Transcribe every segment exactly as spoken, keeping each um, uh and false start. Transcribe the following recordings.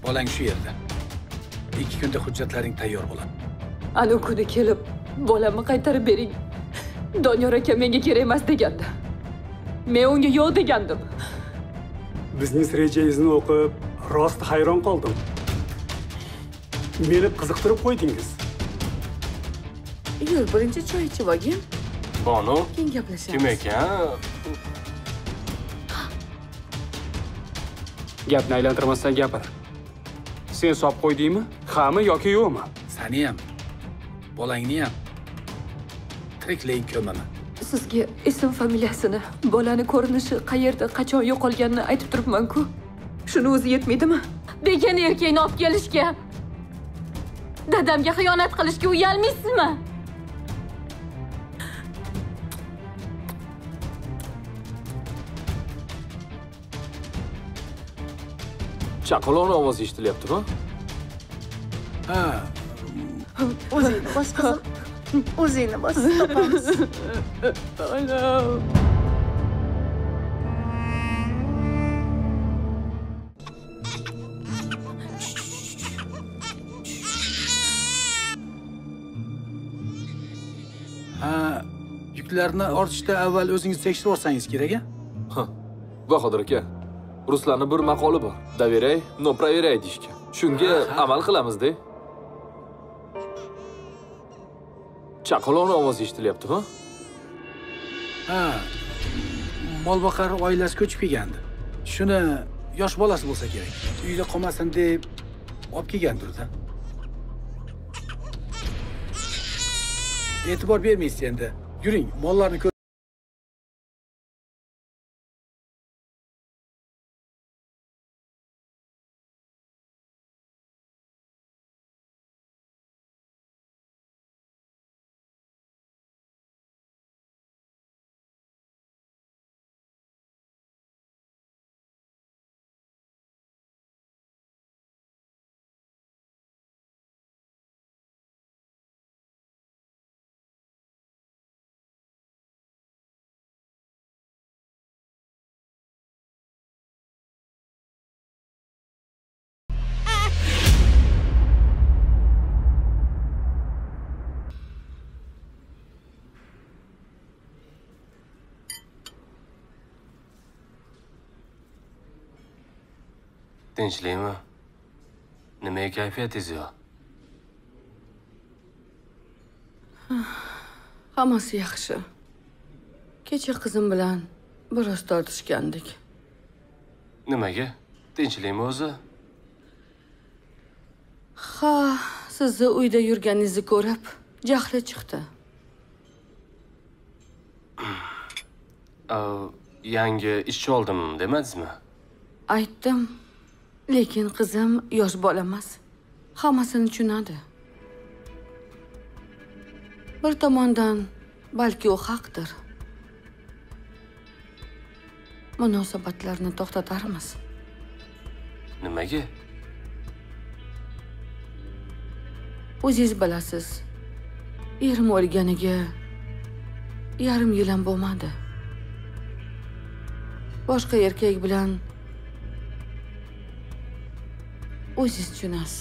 Bolang shu yerda. ikki kunda hujjatlaring tayyor bo'ladi. Ana kuni kelib, bolamni qaytarib bering. Doniyor aka menga kerak emas degandi. Men unga yo'q degandim. Bizning rejangizni o'qib, rost hayron qoldim. Meni qiziqtirib qo'ydingiz. Yur, birinchi choy ichib olgin. Bonu, Keyin gaplashamiz. kim ekan? Gapni aylantirmasdan gapir. Sen hisob qo'ydingmi? Hami yoki yo'qmi? Seni ham, bolangni ham tiriklayin ko'maman. Sizga ism familiyasini, bolani ko'rinishi, qayerda, qachon yo'qolganini aytib turibman-ku. Shuni o'zi yetmaydimi? Begona erkakni olib kelishga, dadamga xiyonat qilishga uyalmaysizmi? Chaqaloq ovozi eshitilyapti-mi? Ha, O'zingni bos qizim. O'zingni bos, topamiz. ha, yuklarni ortishda avval o'zingiz tekshirib olsangiz kerak-a? Ha. Bahodir aka, ruslarning bir maqoli bor. Доверяй, но проверяй deyishgan. Shunga amal qilamiz-da. Chaqaloqning ovozi eshitilyapti-mi? Ha. Molboqar oilasi ko'chib kelgandi. Shuni yosh bolasi bo'lsa kerak. Uyda qolmasin deb olib kelgandir-da. E'tibor bermaysiz endi. Yuring, mollarni ko'r. Tinchlikmi? Nimaga kayfiyatingiz yo'q? Hammasi yaxshi. Kecha qizim bilan biroz tortishgandik. Nimaga? Tinchlikmi o'zi? Ha, sizni uyda yurganingizni ko'rib, jahli chiqdi. Yangi ishchi oldim demadingizmi? Aytdim, lekin qizim yosh bola emas. Hammasini tushunadi. Bir tomondan balki u haqdir. Munosabatlarni to'xtatarmiz. Nimaga? O'zingiz bilasiz. Erim o'lganiga yarim yil ham bo'lmadi. Boshqa erkak bilan o'zingiz tushunasiz.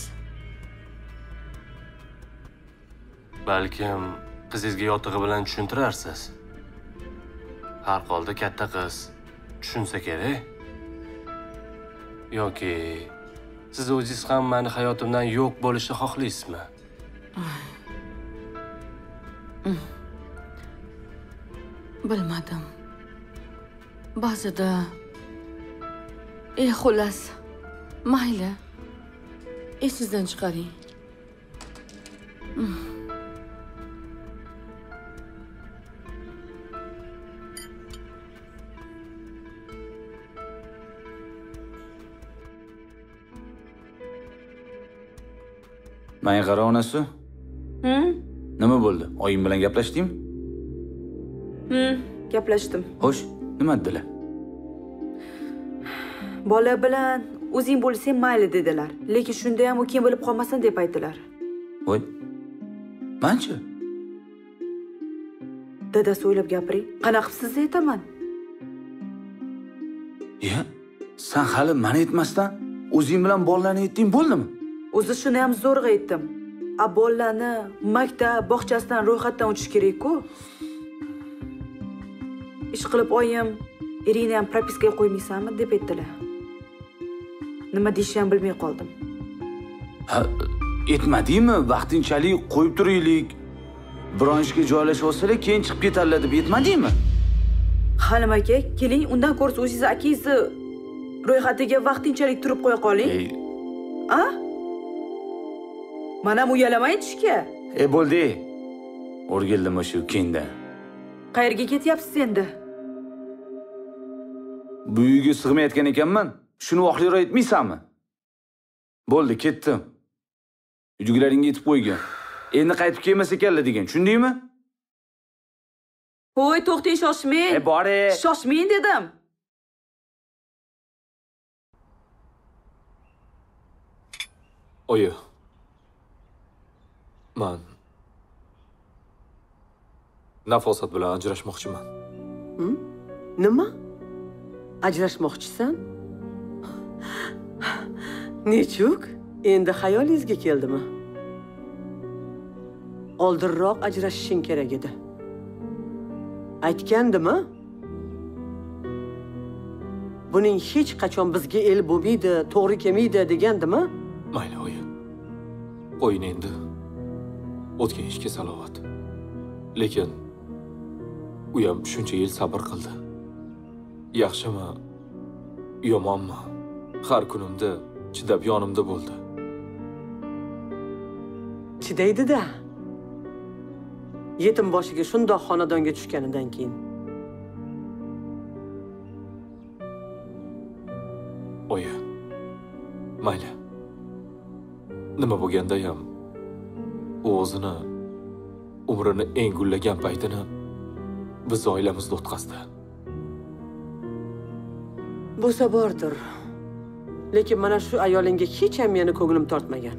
Balkim qizingizga yotig'i bilan tushuntirarsiz. Har holda katta qiz tushunsa kerak. Yoki siz o'zingiz ham meni hayotimdan yo'q bo'lishni xohlaysizmi? Bilmadim. Ba'zida ey xullas, mayli. Esingizdan chiqaring. Menga qara onasi. Hm? Nima bo'ldi? Oyim bilan gaplashdingmi? Hm, gaplashdim. Xo'sh, nima dedilar? Bola bilan o'zing bo'lsang mayli dedilar. Lekin shunda ham u kim bilib qolmasin deb aytdilar. Voy. Manchi? Dadasi o'ylab gapiring. Qanaqa qilib aytaman? Ya, sen hali meni aytmasdan o'zing bilan bolalarni aytding, bo'ldimi? O'zi shuni ham zo'rg'a aytdim. A bolalarni maktab bog'chasidan ro'yxatdan o'tish kerak-ku. Ish qilib oyim, eringni ham propiskaga qo'ymaysanmi deb aytdilar. Nima deyishni ham bilmay qoldim. Ha, aytmadingmi? Vaqtinchalik qo'yib turaylik. Biron ishga joylashib olsalar, keyin chiqib ketadilar deb aytmadingmi? Halim aka, keling, undan ko'rsa o'zingiz akangizni ro'yxatiga vaqtinchalik turib qo'ya qoling. Ey, A? Mana ham uyalamay aytishga. e bo'ldi. O'rgildim shu kenda. Qayerga ketyapsiz endi? Bu uyga sig'mayotgan ekanman. Shuni vaqtliroq aytmaysanmi? Bo'ldi, ketdim. Uydagilaringga aytib qo'ygan. Endi qaytib kelmas ekanlar degan, tushundingmi? Voy, to'xtang, shoshmang. E bor-e. Shoshmang dedim. Oyi. Man Nafosat bilan ajrashmoqchiman. Nima? Ajrashmoqchisan? Nechuk? Endi xayolingizga keldimi? Oldinroq ajrashishing kerak edi. Aytgandimi? Buning hech qachon bizga el bo'lmaydi, to'g'ri kelmaydi degandimi? Mayli oyi. Qo'ying endi. O'tgan ishga salovat. Lekin u ham shuncha yil sabr qildi. Yaxshimi, yomonmi? Har kunimda chidab yonimda bo'ldi. Chidaydi-da. Yetim boshiga shundoq xonadonga tushganidan keyin. Oyi. Mayli. Nima bo'lganda ham u o'zini umrini eng gullagan paytini biz oilamizda o'tkazdi. Bo'lsa bordir. Lekin mana shu ayolingga hech ham meni ko'nglim tortmagan.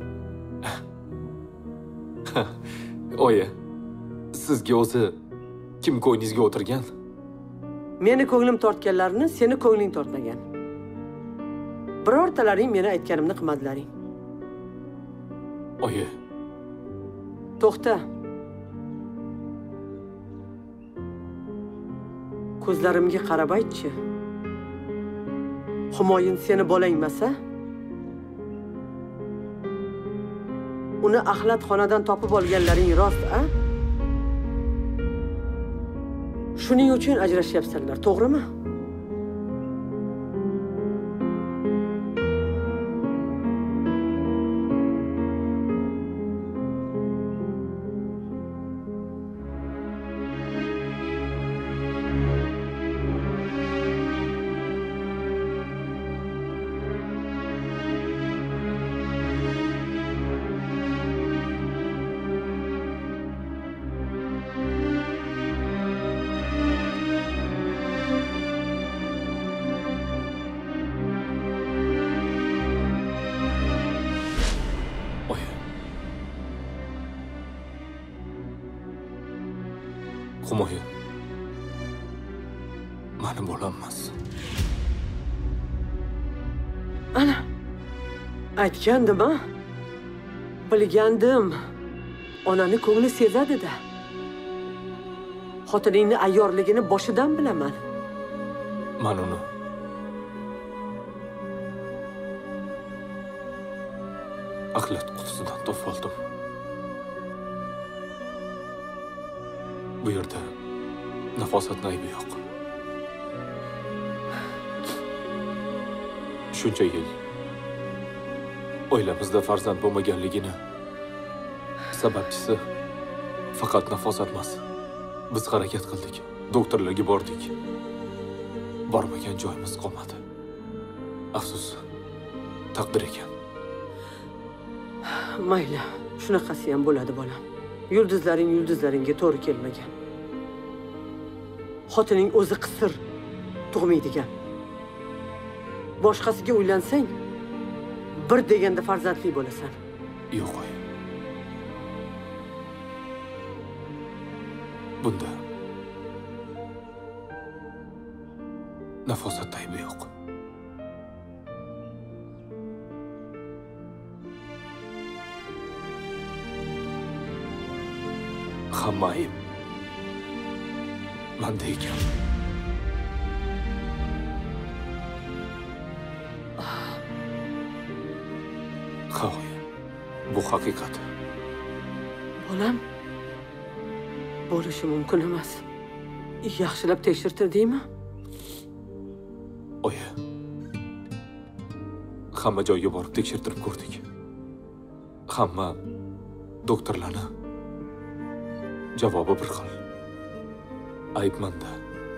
Oyi, sizga o'zi kim ko'nglingizga o'tirgan? Meni ko'nglim tortganlarni seni ko'ngling tortmagan. Birortalaring meni aytganimni qilmadilaring. Oyi. To'xta. Ko'zlarimga qarab aytchi. Humoyin seni bolangmasa, uni axlatxonadan topib olganlaring rost, a? Shuning uchun ajrashyapsanlar, to'g'rimi? Humoyin. Mani bo'lanmas. Ana. Aytgandim-a? Bilgandim. Onani ko'ngli sezadi-da. Xotiningni ayyorligini boshidan bilaman. Men uni axlat qutisidan topib oldim. Bu yerda Nafosatning aybi yo'q. Shuncha yil oilamizda farzand bo'lmaganligini sababchisi faqat Nafosat emas. Biz harakat qildik, doktorlarga bordik. Bormagan joyimiz qolmadi. Afsus, taqdir ekan. Mayli, shunaqasi ham bo'ladi bolam. Yulduzlaring yulduzlaringga to'g'ri kelmagan. Xotining o'zi qisir, tug'maydigan. Boshqasiga uylansang, bir deganda farzandli bo'lasan. Yo'q oy. Bunda Nafosat aybi yo'q. hamma ayb manda ekan. Ha, bu haqiqat. Bolam, bo'lishi mumkin emas. Yaxshilab tekshirtirdingmi? Oyi, hamma joyga borib tekshirtirib ko'rdik. Hamma doktorlarni javobi bir xil. Ayb manda.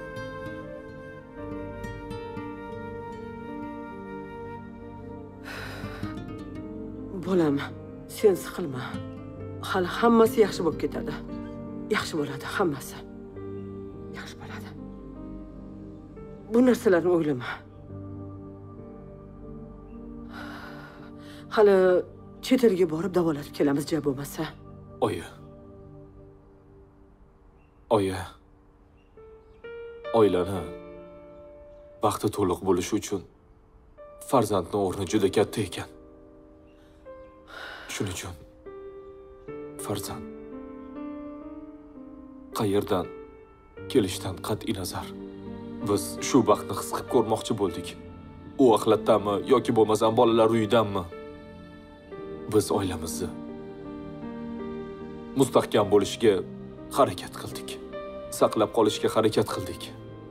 Bolam, sen siqilma. Hali hammasi yaxshi bo'lib ketadi. Yaxshi bo'ladi hammasi. Yaxshi bo'ladi. Bu narsalarni o'ylama. Hali chet elga borib davolatib kelamiz, ja bo'lmasa. Oyi. Oyi. Oilani vaqti to'liq bo'lishi uchun farzandning o'rni juda katta ekan. Shuning uchun farzand qayerdan kelishdan qat'iy nazar biz shu vaqtni his qilib ko'rmoqchi bo'ldik. U axlatdanmi yoki bo'lmasam bolalar uyidanmi? Biz oilamizni mustahkam bo'lishiga harakat qildik. Saqlab qolishga harakat qildik.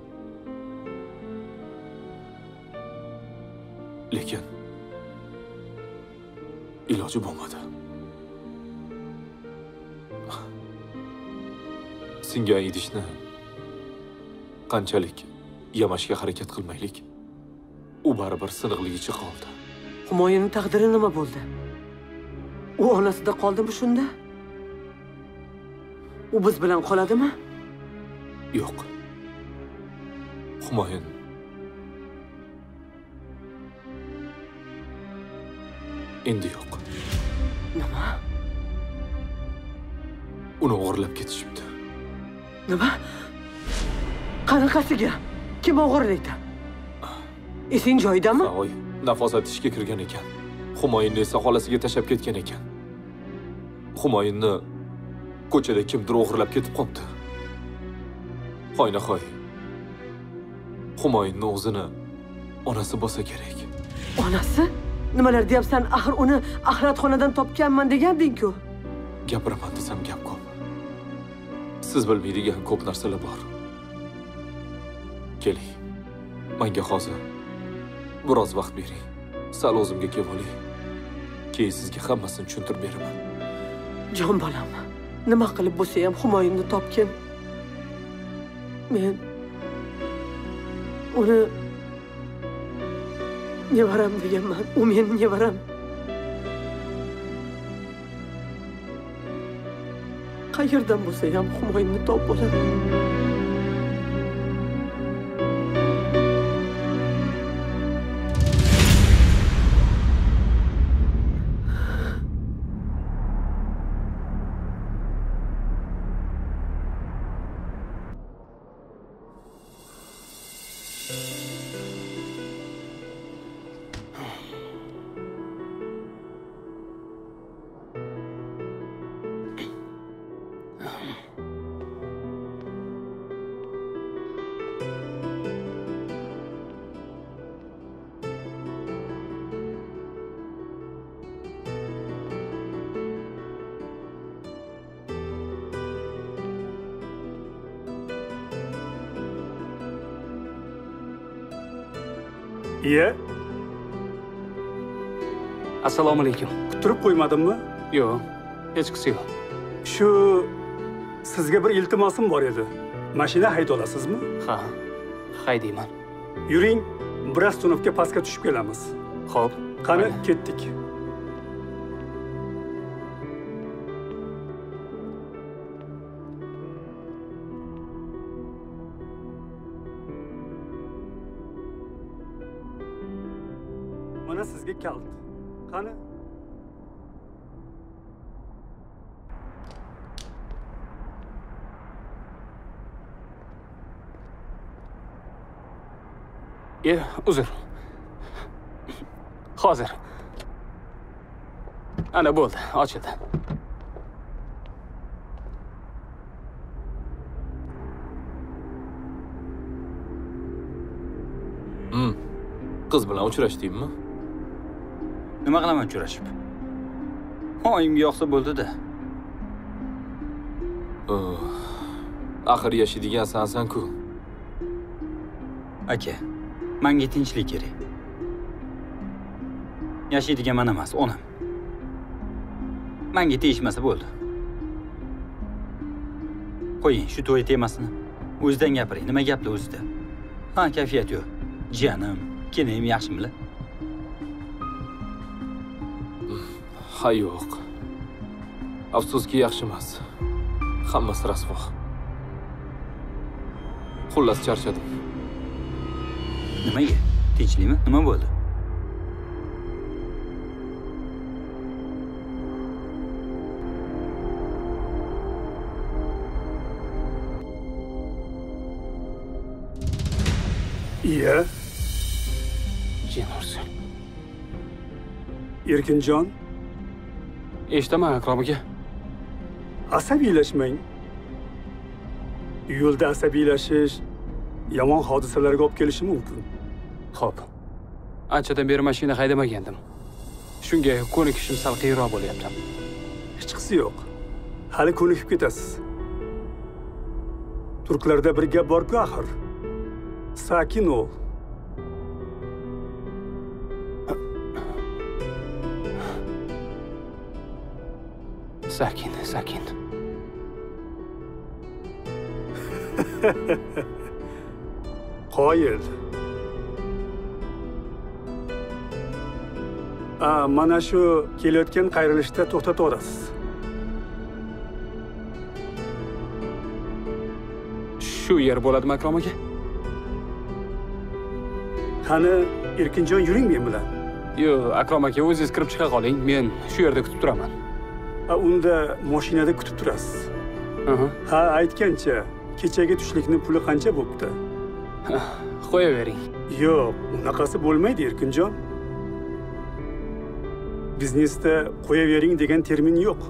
Lekin iloji bo'lmadi. Singan idishni qanchalik yamashga harakat qilmaylik, u baribir siniqligicha qoldi. Humoyinning taqdiri nima bo'ldi? U onasida qoldimi shunda? U biz bilan qoladimi? Yo'q. Humoyin endi yo'q. Nima? Uni o'g'irlab ketishibdi. Nima? Qanaqasiga? Kim o'g'irlaydi? Esing joyidami? Voy, Nafosat ishga kirgan ekan. Humoyinni esa xolasiga tashab ketgan ekan. Humoyinni ko'chada kimdir o'g'irlab ketib qopti. Hoynahoy. Humoyinni o'zini onasi bo'lsa kerak. Onasi? Nimalar deyapsan? Axir uni axlatxonadan topganman deganding-ku. Gapiraman desam gap ko'p. Siz bilmaydigan ko'p narsalar bor. Keling. Menga hozir biroz vaqt bering. Sal o'zimga kelib olay. Keyin sizga hammasini tushuntirib beraman. Jon bolam, nima qilib bo'lsa ham Humoyinni topgin. Men uni nevaram deganman. U meni nevaram. Qayerdan bo'lsa ham Humoyinni top bo'ladi. Iya. Assalomu alaykum. Kutirib qo'ymadimmi? Yo'q, hech qisi yo'q. Shu sizga bir iltimosim bor edi. Mashina hayda olasizmi? Ha, haydayman. Yuring, bir astonovga pastga tushib kelamiz. Xo'p. Qani, ketdik. Mana sizga kalt. Qani? E, uzr. Hozir. Ana bo'ldi, ochildi. Hmm. Qiz bilan uchrashdingmi? Nima qilaman uchrashib? Oyimga yoqsa bo'ldi-da. Oh. Axir yashaydigan sensan-ku. Aka, menga tinchlik kerak. Yashaydigan men emas, onam. Menga tegishmasa bo'ldi. Qo'ying shu to'y temasini. O'zidan gapiring, nima gaplar o'zida? Ha, kayfiyat yo'q. Jiyanim, keling yaxshimmi? Ha yo'q. Afsuski yaxshi emas. Hammasi rasvo. Xullas charchadim. Nimaga? Tinchlikmi? Nima bo'ldi? Iya. Jin ursin. Erkinjon, Eshitaman Akrom aka. asabiylashmang. Yo'lda asabiylashish yomon hodisalarga olib kelishi mumkin. Xo'p. Anchadan beri mashina haydamagandim. Shunga ko'nikishim sal qiyinroq bo'lyapti. Hech qisi yo'q. Hali ko'nikib ketasiz. Turklarda bir gap bor-ku axir. Sakin ol. Sakin, sakin. Qoyil. A, mana shu kelayotgan qayrilishda to'xtatib olasiz. Shu yer bo'ladimi Akrom aka? Qani, Erkinjon yuring men bilan. Yo'q, Akrom aka, o'zingiz kirib chiqa qoling. Men shu yerda kutib turaman. Ha, unda mashinada kutib turasiz. Aha. Ha, aytgancha, kechagi tushlikni puli qancha bo'pti? Qo'yavering. Yo'q, unaqasi bo'lmaydi, Erkinjon. Biznesda qo'yavering degan termin yo'q.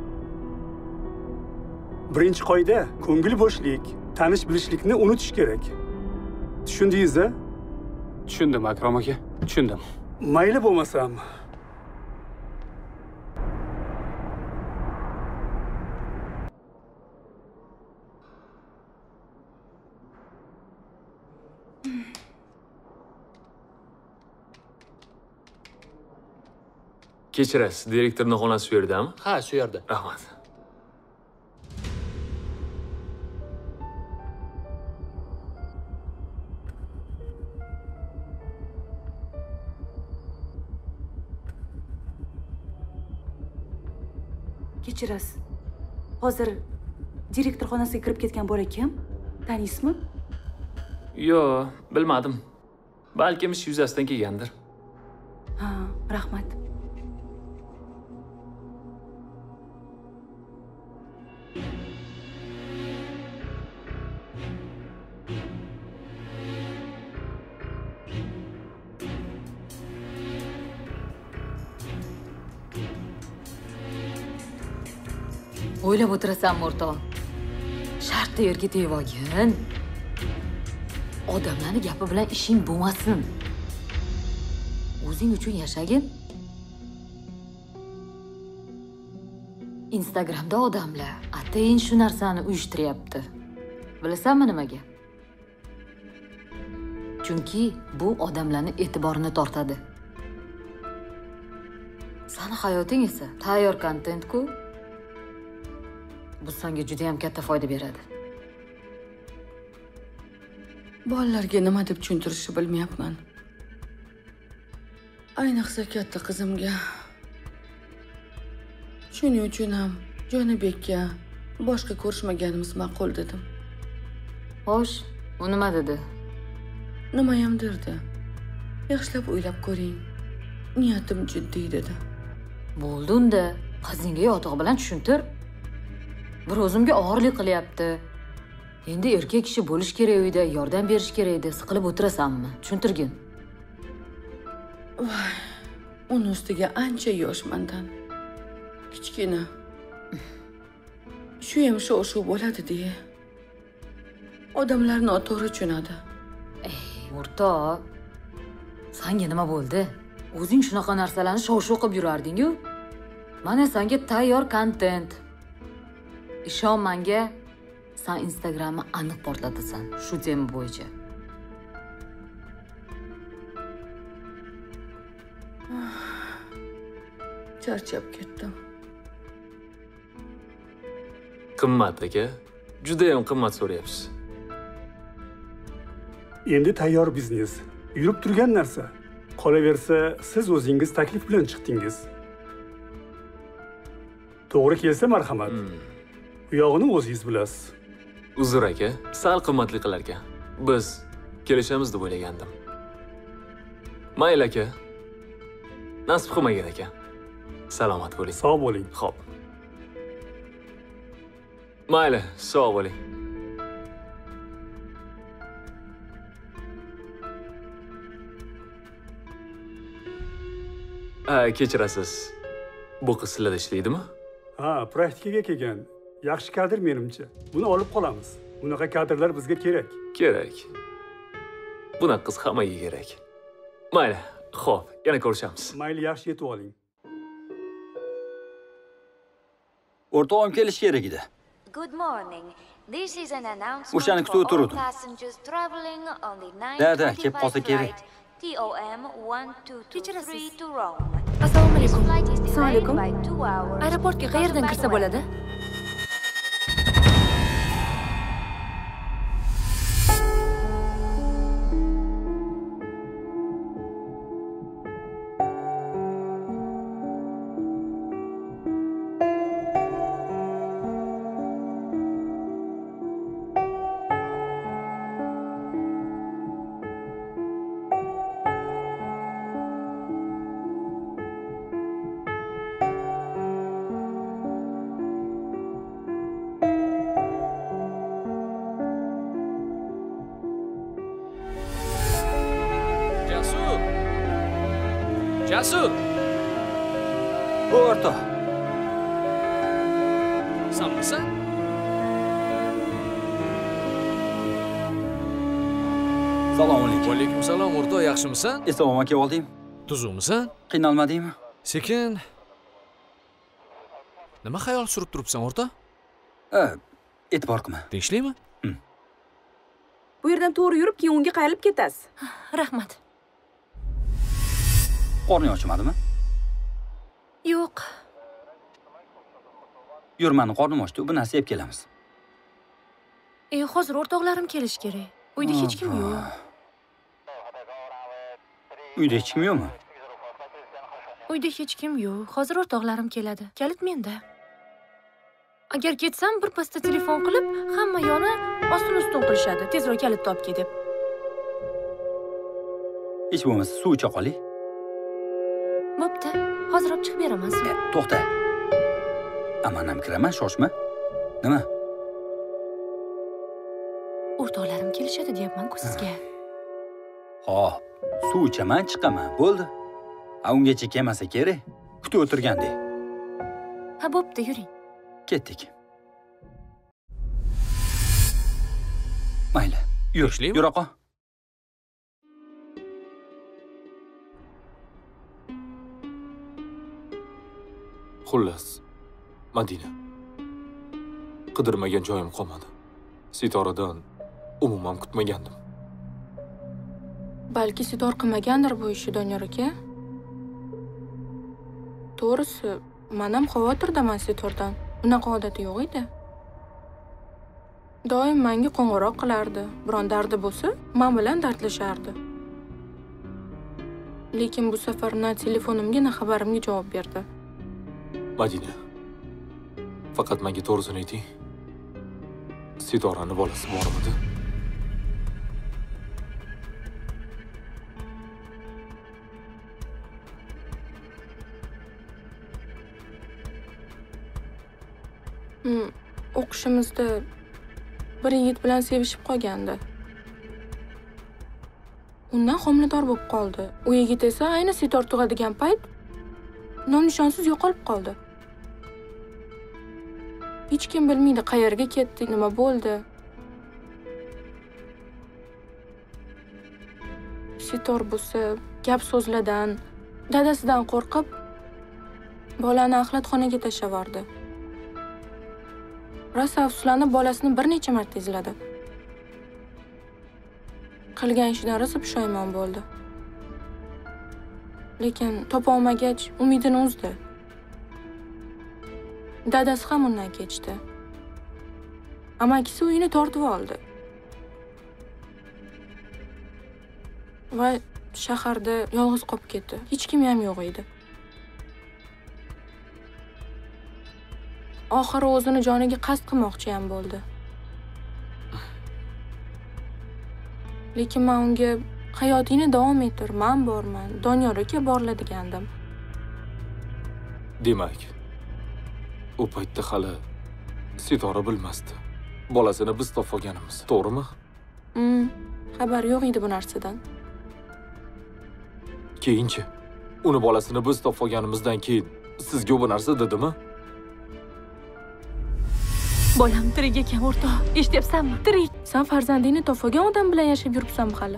Birinchi qoida ko'ngil bo'shlik, tanish bilishlikni unutish kerak. Tushundingiz-a? Tushundim Akrom aka, tushundim. Mayli bo'lmasam. Kechirasiz, direktorning xonasi shu yerdami? Ha, shu yerda. Rahmat. Kechirasiz. Hozir direktor xonasiga kirib ketgan bola kim? Taniysizmi? Yo'q, bilmadim. Balkim ish yuzasidan kelgandir. Ha, rahmat. O'ylab o'tirasanmi, o'rtoq? Shartta yerga tegib olgin. Odamlarni gapi bilan ishing bo'lmasin. O'zing uchun yashagin. Instagramda odamlar atayin shu narsani uyushtiryapti. Bilasanmi nimaga? Chunki bu odamlarni e'tiborini tortadi. Sani hayoting esa tayyor kontent-ku. Bu senga juda ham katta foyda beradi. Bolalarga nima deb tushuntirishni bilmayapman. Ayniqsa katta qizimga. Shuning uchun ham Jonibekka boshqa ko'rishmaganimiz ma'qul dedim. Xo'sh, u nima dedi? Nima ham derdi? Yaxshilab o'ylab ko'ring. Niyatim jiddiy dedi. Bo'ldi unda, qizingga yotiq bilan tushuntir. Bir o'zimga og'irlik qilyapti. Endi erkak kishi bo'lish kerak uyda, yordam berish kerak edi. Siqilib o'tirasanmi? Tushuntirgin. Voy, uni ustiga ancha yosh mendan. Kichkina. Shu ham shu bo'ladi-da. Odamlarni noto'g'ri tushunadi. Ey, o'rtoq, Sanga nima bo'ldi? O'zing shunaqa narsalarni shov-shuv qilib yurarding-ku. Mana senga tayyor kontent. Ishon menga, sen Instagramni aniq portlatasan shu tema bo'yicha. Charchab ketdim. Qimmat aka. Juda ham qimmat so'rayapsiz. Endi tayyor biznes. Yurib turgan narsa. Qolaversa, siz o'zingiz taklif bilan chiqdingiz. To'g'ri kelsa marhamat. Bu yog'ini o'zingiz bilasiz. Uzr aka, sal qimmatli qilar ekan. Biz kelishamiz deb o'ylagandim. Mayli aka. Nasib qilmagan ekan. Salomat bo'ling. Sog' bo'ling. Xo'p. Mayli, sog' bo'ling. Ha, kechirasiz. Bu qiz sizlarda ishlaydimi? Ha, praktikaga kelgan. Yaxshi kadr menimcha. Buni olib qolamiz. Bunaqa kadrlar bizga kerak. Kerak. Bunaqa qiz hammaga kerak. Mayli, xo'p, yana ko'rishamiz. Mayli, yaxshi yetib oling. O'rtog'im kelish kerak edi. Good morning. This is an announcement O'shani kutib for all o'tirdim. passengers traveling on the Da-da, kelib qolsa kerak. T O M one two two three to Rome. Assalomu alaykum. Assalomu alaykum. Aeroportga qayerdan kirsa bo'ladi? Jasur! O'rtoq. Sanmisan? Salom alaykum. Va alaykum salom, o'rtoq, yaxshimisan? Eslom aka olding. Tuzukmisan? Qiynalmadingmi? Sekin. Nima xayol surib turibsan, o'rtoq? Ha, e'tibor qilma. Tinchlikmi? Bu yerdan to'g'ri yurib, keyin unga qayrilib ketasiz. Rahmat. Qorning ochmadimi? Yo'q. Yur, meni qornim ochdi, bu narsa yeb kelamiz. E, hozir o'rtoqlarim kelish kerak. Uyda hech kim yo'q. Uyda hech kim yo'qmi? Uyda hech kim yo'q. Hozir o'rtoqlarim keladi. Kalit menda. Agar ketsam, bir pasda telefon qilib, hamma yoni ostin-ustun qilishadi. Tezroq kalit topki deb. Hech bo'lmasa suv icha qoling. Bo'pti. Hozir olib chiqib beraman suv. To'xta. Amanam kiraman, shoshma. Nima? O'rtoqlarim kelishadi deyapman-ku sizga. Xo'p, suv ichaman, chiqaman. Bo'ldi. A ungacha kelmasa kerak. Kutib o'tirgandek. Ha, bo'pti, yuring. Ketdik. Mayli. Yur, yur oqa. Xullas, Madina. Qidirmagan joyim qolmadi. Sitoradan umuman kutmagandim. Balki Sidor qilmagandir bu ishni, Doniyor aka. To'g'risi, men ham xavotirdaman Sidordan. Unaqa odati yo'q edi. Doim menga qo'ng'iroq qilardi. Biron dardi bo'lsa, men bilan dardlashardi. Lekin bu safar na telefonimga, na xabarimga javob berdi. Madina, faqat menga to'g'risini ayting. Sidorani bolasi bormidi? Hmm, o'qishimizda bir yigit bilan sevishib qolgandi. Undan homilador bo'lib qoldi. U yigit esa ayni Sidor tug'adigan payt nom-nishonsiz yo'qolib qoldi. Hech kim bilmaydi qayerga ketdi, nima bo'ldi. Sidor bo'lsa gap so'zlardan, dadasidan qo'rqib, bolani axlatxonaga tashlavordi. Rosa afsuslanib bolasini bir necha marta izladi. Qilgan ishidan rosa pushaymon bo'ldi. Lekin topa olmagach, umidini uzdi. Dadasi ham undan kechdi. Amakisi uyini tortib oldi. Va shaharda yolg'iz qolib ketdi. Hech kim ham yo'q edi. Oxiri o'zini joniga qasd qilmoqchi ham bo'ldi. Lekin men unga hayotingni davom ettir, men borman, Doniyor aka borlar degandim. Demak, u paytda hali Sitora bilmasdi. Bolasini biz topib olganimiz, to'g'rimi? Hmm, xabar yo'q edi bu narsadan. Keyinchi, uni bolasini biz topib olganimizdan keyin sizga bu narsa dedimi? Bolam tirik ekan, o'rtoq. Eshityapsanmi? Tirik. Sen farzandingni topib olgan odam bilan yashab yuribsanmi hali?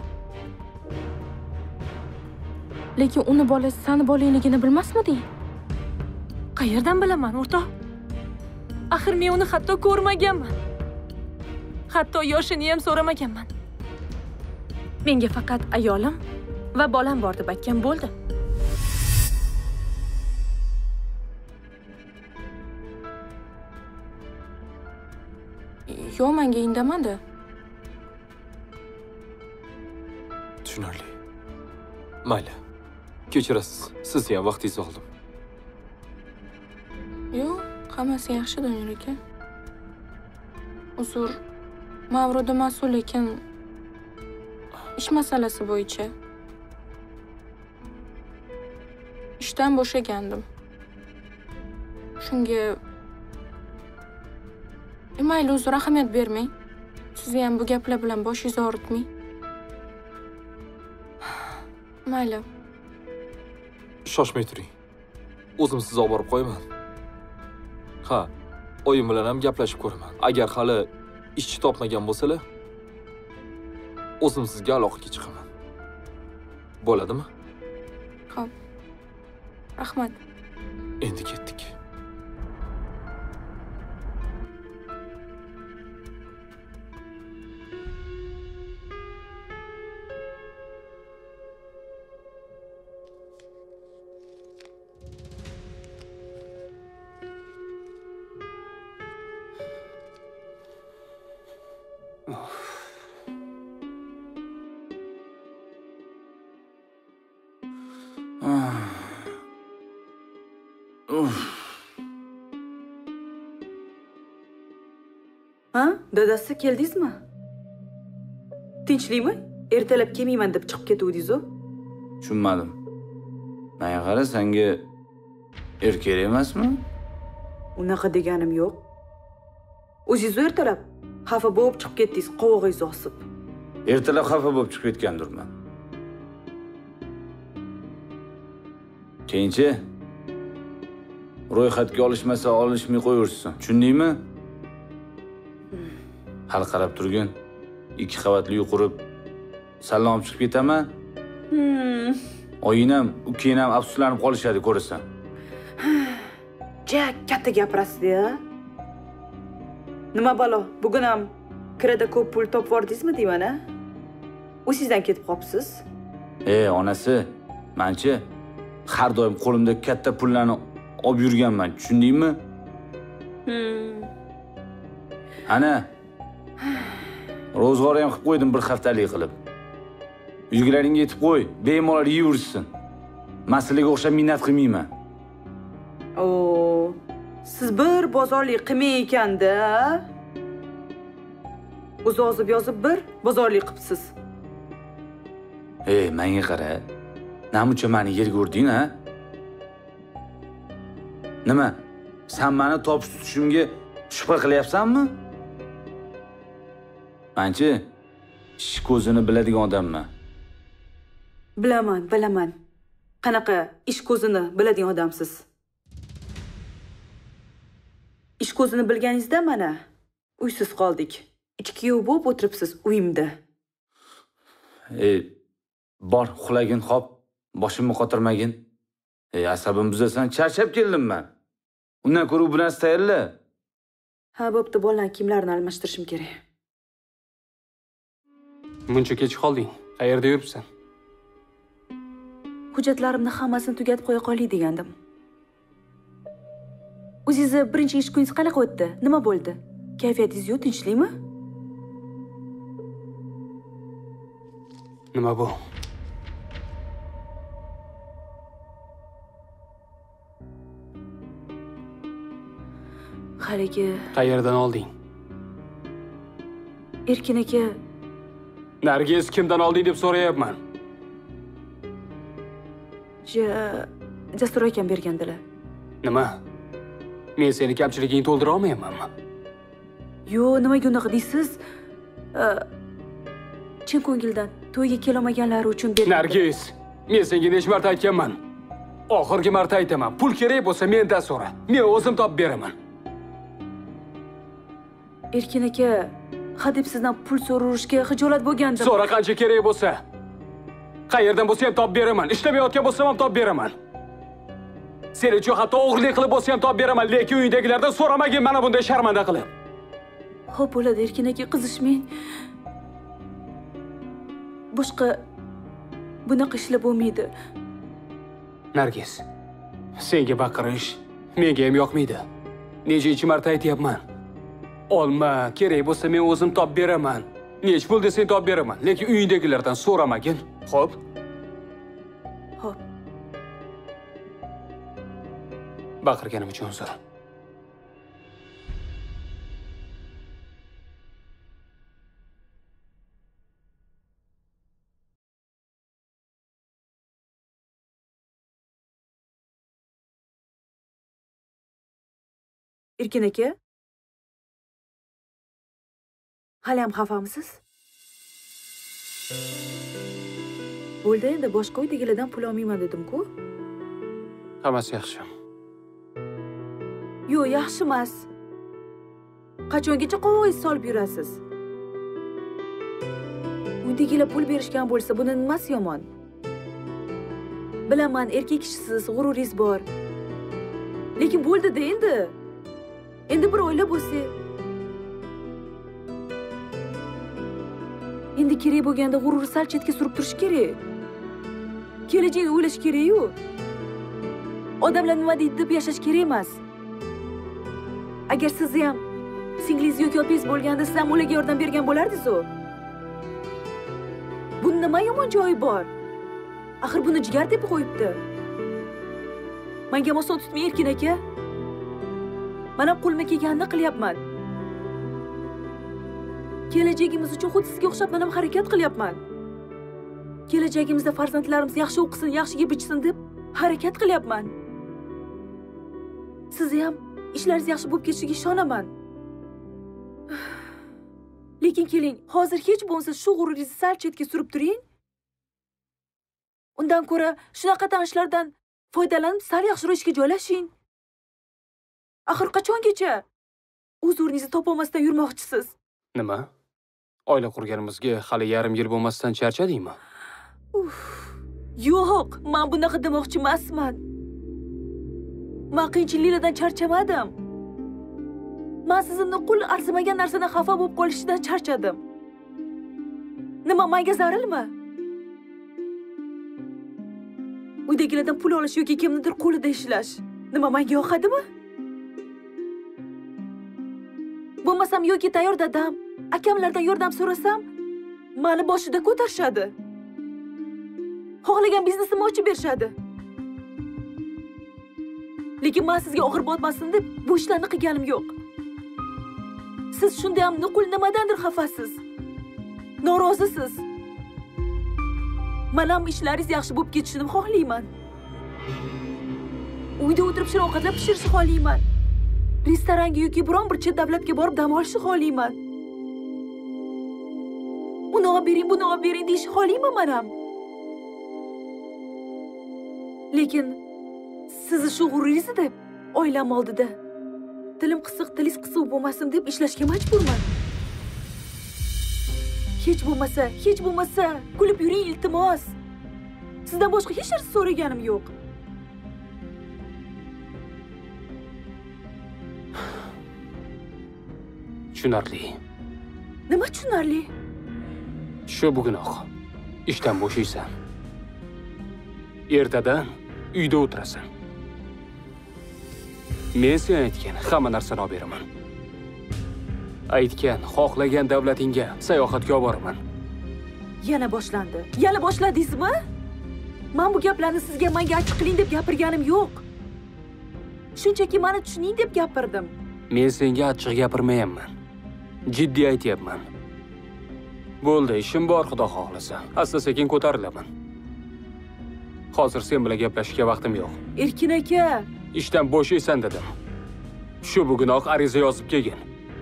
Lekin uni bolasi seni bolangligini bilmasmiding? Qayerdan bilaman, o'rtoq? Axir men uni hatto ko'rmaganman. Hatto yoshini ham so'ramaganman. Menga faqat ayolim va bolam bor deb aytgan bo'ldi. Yo'q, menga indamadi. Tushunarli. Mayli. Kechirasiz. Siz ham vaqtingizni oldim. Yo'q, hammasi yaxshi, Doniyor aka. Uzr. Mavruda mas'ul ekan ish masalasi bo'yicha. Ishdan bo'shagandim. Shunga mayli, uzr, ahamiyat bermang. Sizni ham bu gaplar bilan boshingizni og'ritmang. Mayli. Shoshmay turing. O'zim sizni olib borib qo'yaman. Ha, oyim bilan ham gaplashib ko'raman. Agar hali ishchi topmagan bo'lsalar, o'zim sizga aloqaga chiqaman. Bo'ladimi? Xo'p. Rahmat. Endi ketdik. Ha? Dadasi keldingizmi? Tinchlikmi? Ertalab kelmayman deb chiqib ketuvdingiz-ku. Tushunmadim. Menga qara, senga er kerak emasmi? Unaqa deganim yo'q. O'zingiz ertalab xafa bo'lib chiqib ketdingiz, qovog'ingizni osib. Ertalab xafa bo'lib chiqib ketgandirman. Keyinchi ro'yxatga olishmasa olishmay qo'yaversin. Tushundingmi? Hal qarab turgin. Ikki qavatli uy qurib salom chiqib ketaman. Hmm. Oyinam, ukang ham afsuslanib qolishadi, ko'rasan. Ja, katta gapirasiz-ya. Nima balo, bugun ham kirada ko'p pul topib yordingizmi deyman-a? U sizdan ketib qopsiz. Ey, onasi, menchi har doim qo'limda katta pullarni olib yurganman, tushundingmi? Hmm. Ana ro'zg'or ham qilib qo'ydim bir haftalik qilib. Uygilaringga yetib qo'y, bemalol yeyversin. Masalaga o'xshab minnat qilmayman. Oo, siz bir bozorlik qilmay ekanda. O'zi yozib yozib bir bozorlik qilibsiz. Ey, menga qara. Namuncha meni yerga urding, ha? Nima? Sen meni topish tutishimga shubha qilyapsanmi? Menchi ish ko'zini biladigan odamman. Bilaman, bilaman. Qanaqa ish ko'zini biladigan odamsiz? Ish ko'zini bilganingizda mana uysiz qoldik. Ikki-kuyov bo'lib o'tiribsiz uyimda. Ey, bor, uxlagin, hop. Boshimni qotirmagin. Ey, asabim buzasan, charchab keldim men. Undan ko'ra bu narsa tayyorla. Ha, bo'pti, bolalar kiyimlarini almashtirishim kerak. Muncha kech qolding. Qayerda yuribsan? Hujjatlarimni hammasini tugatib qo'ya qolay degandim. O'zingizni birinchi ish kuningiz qanaqa o'tdi? Nima bo'ldi? Kayfiyatingiz yo'q, tinchlikmi? Nima bu? Haligi Qayerdan olding? Erkin aka. Nargiz kimdan olding deb so'rayapman. Ja, Jasur akam bergandilar. Nima? Men seni kamchiligingni to'ldira olmayapmanmi? Yo'q, nimaga unaqa deysiz? Chin ko'ngildan to'yga kelolmaganlari uchun berdim. Nargiz, men senga necha marta aytganman? Oxirgi marta aytaman. Pul kerak bo'lsa mendan so'ra. Men o'zim topib beraman. Erkin aka, hadeb sizdan pul so'rashga xijolat bo'lgandim. So'ra qancha kerak bo'lsa. Qayerdan bo'lsa ham topib beraman. Ishlamayotgan bo'lsam ham topib beraman. Sen uchun hatto o'g'irlik qilib bo'lsa ham topib beraman, lekin uydagilardan so'ramagin mana bunday sharmanda qilib. Xo'p, bo'ladi Erkin aka, qizishmang. Boshqa bunaqa ishlar bo'lmaydi. Nargiz, senga baqirish menga ham yoqmaydi. Nechinchi marta aytayapman? Olma, kerak bo'lsa men o'zim topib beraman. Nech pul desang topib beraman, lekin uyingdagilardan so'ramagin. Xo'p? Xo'p. Baqirganim uchun uzr. Erkin aka? Hali ham xafamisiz? Bo'ldi, endi boshqa uydagilardan pul olmayman dedim-ku. Hammasi yaxshi. Yo'q, yaxshi emas. Qachongacha qovog'ingizni solib yurasiz? Uydagilar pul berishgan bo'lsa, buni nimasi yomon? Bilaman, erkak kishisiz, g'ururingiz bor. Lekin bo'ldi-da endi. Endi bir oila bo'lsa. Endi kerak bo'lganda g'ururni sal chetga surib turish kerak. Kelajagini o'ylash kerak-ku. Odamlar nima deydi deb yashash kerak emas. Agar siz ham singlingiz yoki opingiz bo'lganda, siz ham ularga yordam bergan bo'lardingiz-ku. Bunda nima yomon joyi bor? Axir buni jigar deb qo'yibdi. Menga oson tutmay Erkin aka. Mana qo'limga kelganini qilyapman. Kelajagimiz uchun xuddi sizga o'xshab men ham harakat qilyapman. Kelajagimizda farzandlarimiz yaxshi o'qisin, yaxshi yeb ichsin deb harakat qilyapman. Siz ham ishlaringiz yaxshi bo'lib ketishiga ishonaman. Lekin keling, hozir hech bo'lmasa shu g'ururingizni sal chetga surib turing. Undan ko'ra shunaqa tanishlardan foydalanib sal yaxshiroq ishga joylashing. Axir qachongacha o'z o'rningizni topolmasdan yurmoqchisiz? Nima? Oila qurganimizga hali yarim yil bo'lmasdan charchadingmi? Uf. Yo'q, men bunaqa demoqchi emasman. Men qiyinchiliklardan charchamadim. Men sizni nuqul arzimagan narsadan xafa bo'lib qolishidan charchadim. Nima, menga zararmi? Uydagilardan pul olish yoki kimnidir qo'lida ishlash nima menga yoqadimi? Bo'lmasam yoki tayyor dadam, akamlardan yordam so'rasam, meni boshida ko'tarishadi. Xohlagan biznesimni ochib berishadi. Lekin men sizga og'ir botmasin deb bu ishlarni qilganim yo'q. Siz shunday ham nuqul nimadandir xafasiz. Norozisiz. Men ham ishlaringiz yaxshi bo'lib ketishini xohlayman. Uyda o'tirib shirin ovqatlar pishirishni xohlayman. Restoranga yoki biron bir chet davlatga borib dam olishni xohlayman. Uni olib bering, buni olib bering deyishni xohlayman men ham. Lekin sizni shu g'ururingizni deb oilam oldida tilim qisiq, tilingiz qisiq bo'lmasin deb ishlashga majburman. Hech bo'lmasa, hech bo'lmasa kulib yuring iltimos. Sizdan boshqa hech narsa so'raganim yo'q. Tushunarli. Nima tushunarli? Shu bugunoq ishdan bo'shaysan. Ertadan uyda o'tirasan. Men sen aytgan hamma narsani olib beraman. Aytgan, xohlagan davlatingga sayohatga olib boraman. Yana boshlandi. Yana boshladingizmi? Men bu gaplarni sizga menga ochiq qiling deb gapirganim yo'q. Shunchaki meni tushuning deb gapirdim. Men senga achchiq gapirmayapman. Jiddiy aytyapman. Bo'ldi, ishim bor, xudo xohlasa. Asta-sekin ko'tarilaman. Hozir sen bilan gaplashishga vaqtim yo'q. Erkin aka, ishdan bo'shaysan dedim. Shu bugunoq ariza yozib kelgin.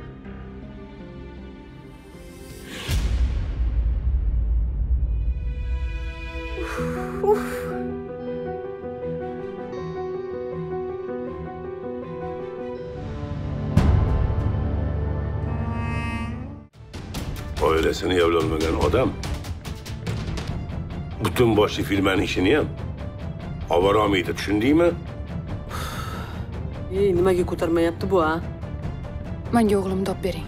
Oilasini yavlolmagan odam butun boshli firmaning ishini ham olib borolmaydi, tushundingmi? Ey, nimaga ko'tarmayapti bu, ha? Menga o'g'limni topib bering.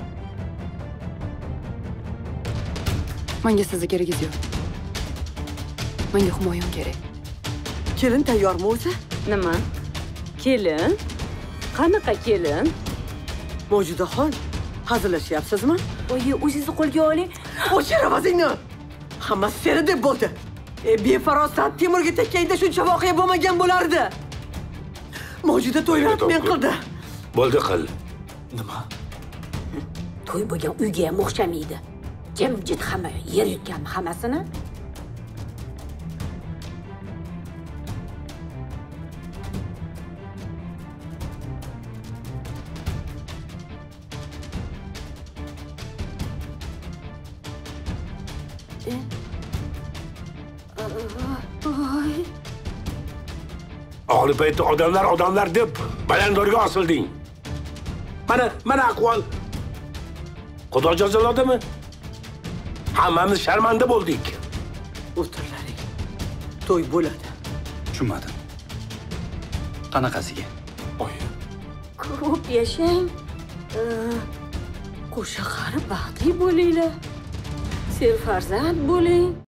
Menga sizni keragingiz yo'q. Menga Humoyun kerak. Kelin tayyormi o'zi? Nima? Kelin? Qanaqa kelin? Mo'jidaxon, hazillashyapsizmi? Oyi, o'zingizni qo'lga oling. O'chir ovozingni. Hammasi seni deb bo'ldi. E, befarosat Timurga tekkanda shuncha voqea bo'lmagan bo'lardi. Mo'jida to'yni men qildi. Bo'ldi, qil. Nima? To'y bo'lgan uyga ham o'xshamaydi. Jimjit hamma yer yutganmi hammasini? Og'li paytda odamlar, odamlar deb balandorga osilding. Mana, mana ahvol. Xudo jazoladimi? Hammamiz sharmanda bo'ldik. O'tirlaring. To'y bo'ladi. Tushunmadim. Qanaqasiga? Oyi. Ko'p yashang. Qo'sha qari baxtli bo'linglar. Serfarzand bo'ling.